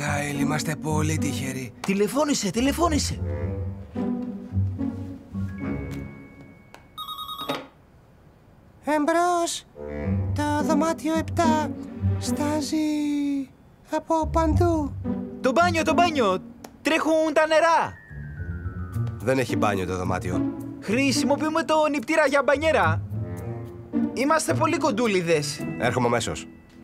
Κάιλ, είμαστε πολύ τυχεροί. Τηλεφώνησε. Εμπρός, το δωμάτιο 7 στάζει από παντού. Το μπάνιο! Τρέχουν τα νερά! Δεν έχει μπάνιο το δωμάτιο. Χρησιμοποιούμε το νηπτήρα για μπανιέρα. Είμαστε πολύ κοντούλιδες. Έρχομαι αμέσως.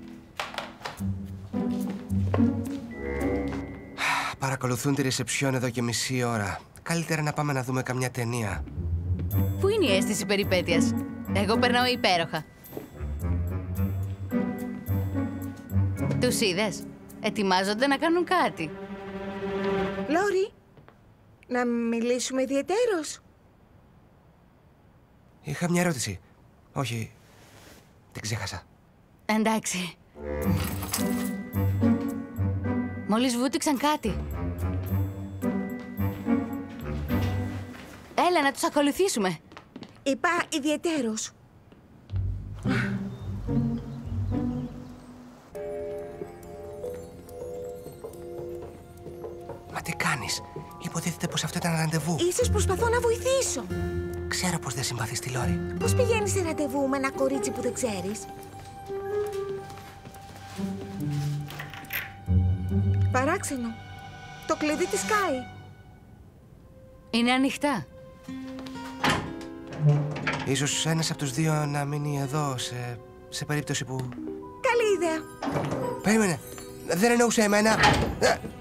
Παρακολουθούν τη ρεσεψιόν εδώ και μισή ώρα. Καλύτερα να πάμε να δούμε καμιά ταινία. Πού είναι η αίσθηση περιπέτειας? Εγώ περνάω υπέροχα. Τους είδες? Ετοιμάζονται να κάνουν κάτι. Λόρι, να μιλήσουμε ιδιαιτέρως. Είχα μια ερώτηση. Όχι, την ξέχασα. Εντάξει. Μόλις βούτυξαν κάτι. Έλα να τους ακολουθήσουμε. Είπα ιδιαιτέρως. Μα τι κάνεις? Υποτίθεται πως αυτό ήταν ραντεβού. Ίσως προσπαθώ να βοηθήσω. Ξέρω πως δεν συμπαθείς τη Λόρι. Πώς πηγαίνεις σε ραντεβού με ένα κορίτσι που δεν ξέρεις? Παράξενο. Το κλειδί της Σκάι. Είναι ανοιχτά. Ίσως ένας από τους δύο να μείνει εδώ σε περίπτωση που... Καλή ιδέα. Περίμενε. Δεν εννοούσα εμένα.